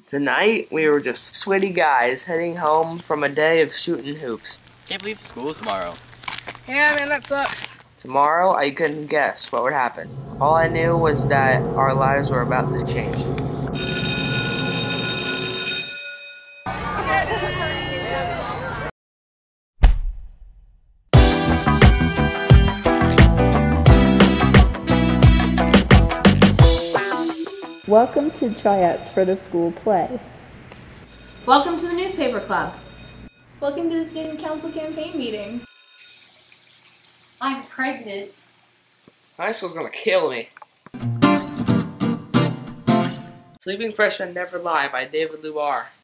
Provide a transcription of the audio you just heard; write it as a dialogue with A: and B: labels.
A: Tonight, we were just sweaty guys heading home from a day of shooting hoops.
B: Can't believe school's tomorrow.
C: Yeah, man, that sucks.
A: Tomorrow, I couldn't guess what would happen. All I knew was that our lives were about to change.
D: Welcome to tryouts for the school play.
E: Welcome to the newspaper club.
F: Welcome to the student council campaign meeting.
E: I'm pregnant.
A: High school's gonna kill me. Sleeping Freshmen Never Lie by David Lubar.